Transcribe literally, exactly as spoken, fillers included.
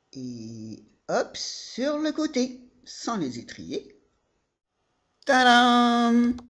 et hop sur le côté, sans les étrier. Tadam!